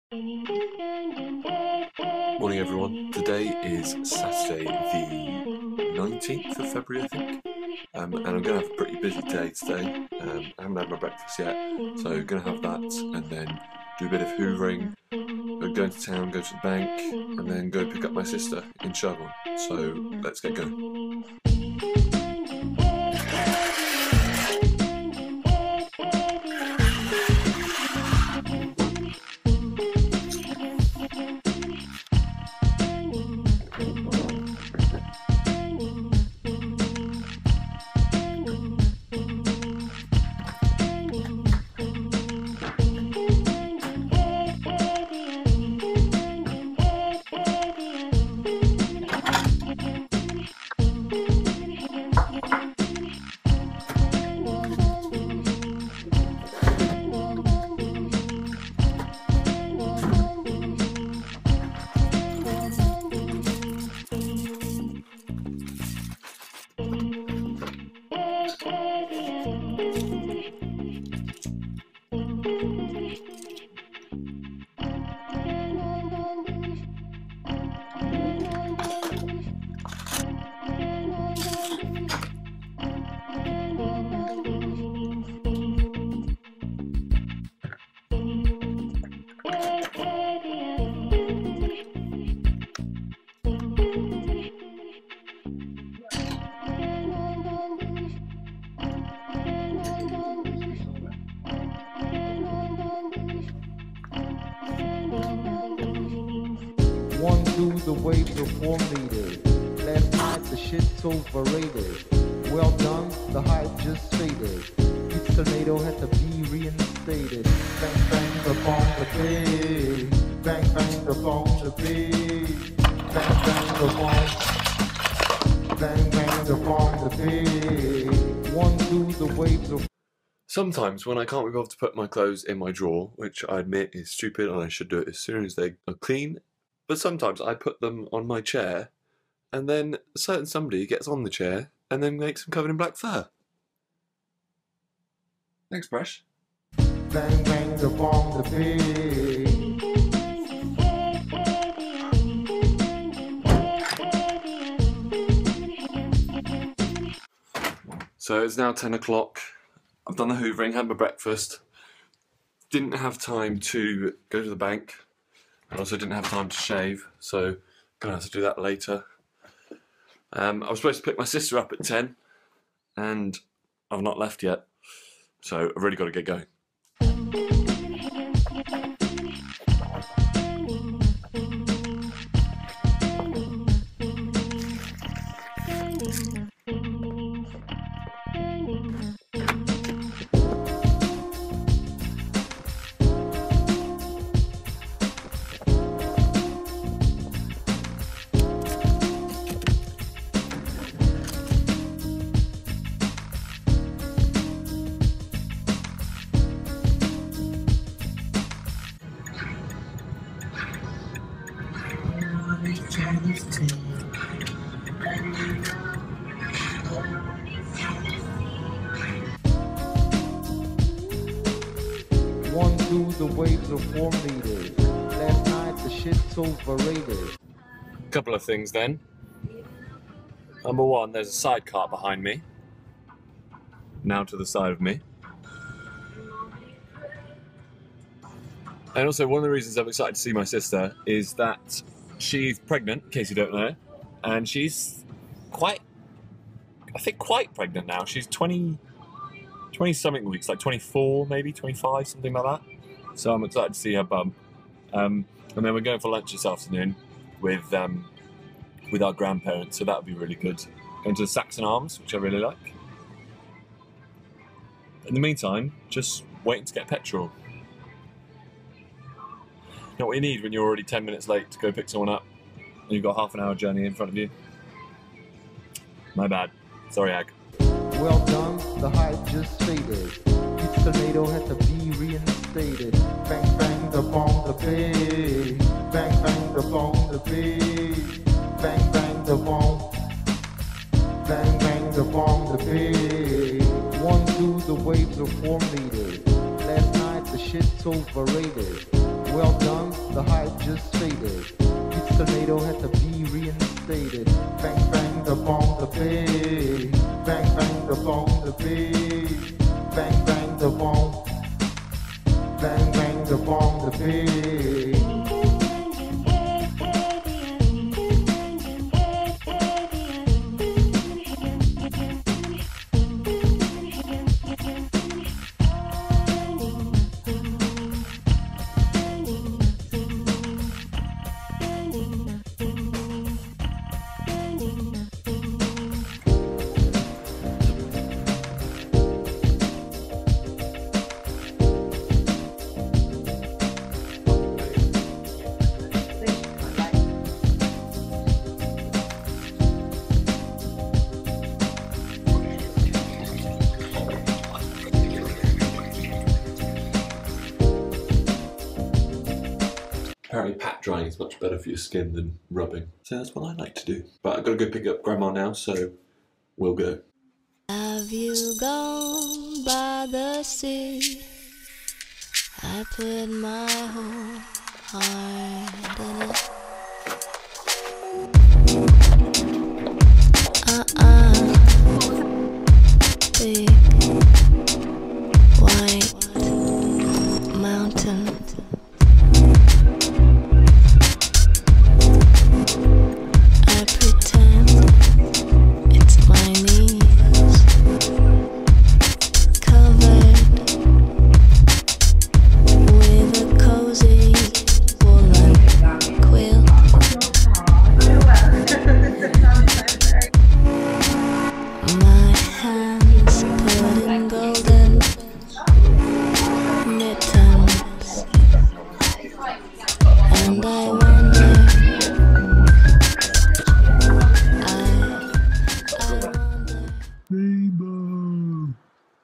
Morning everyone, today is Saturday the 19th of February I think, and I'm going to have a pretty busy day today. I haven't had my breakfast yet, so I'm going to have that and then do a bit of hoovering, go into town, go to the bank, and then go pick up my sister in Sherborne. So let's get going. One through the waves of 4 meters. Last night the shit's overrated. Well done, the hype just faded. Each tornado had to be reinstated. Bang bang the bomb the big. Bang bang the bomb the big. Bang bang the bomb. Bang bang the bomb the big. One through the waves of. Sometimes when I can't be bothered to put my clothes in my drawer, which I admit is stupid and I should do it as soon as they are clean, but sometimes I put them on my chair and then a certain somebody gets on the chair and then makes them covered in black fur. Thanks, Bresh. Bang bang the bomb the big. So it's now 10 o'clock. I've done the hoovering, had my breakfast. Didn't have time to go to the bank. I also didn't have time to shave, so gonna have to do that later. I was supposed to pick my sister up at 10, and I've not left yet, so I've really got to get going. One through the waves of 4 meters. Last night the shit's overrated. Couple of things then. Number one, there's a sidecar behind me. Now to the side of me. And also one of the reasons I'm excited to see my sister is that she's pregnant, in case you don't know. And she's quite pregnant now. She's 20 something weeks, like 24 maybe, 25, something like that. So I'm excited to see her bump. And then we're going for lunch this afternoon with our grandparents, so that'll be really good. Going to the Saxon Arms, which I really like. In the meantime, just waiting to get petrol. You know what you need when you're already 10 minutes late to go pick someone up and you've got half an hour journey in front of you? My bad. Sorry, Ag. Well done, the hype just faded. Each tornado had to be reinstated. Bang bang the bomb the big. Bang bang the bomb the big. Bang bang the bomb. Bang bang the bomb the big. One through the waves of 4 meters. Last night the shit's overrated. Well done, just faded. Each tornado had to be reinstated. Bang bang the bomb the bay. Bang bang the bomb the bay. Bang bang the bomb. Bang bang the bomb the bay. Apparently pat drying is much better for your skin than rubbing. So that's what I like to do. But I've got to go pick up Grandma now, so we'll go. Have you gone by the sea? I put my whole heart in it. Big white mountain. I pretend it's my knees, covered with a cozy woolen quilt. My hands put in golden mittens, and I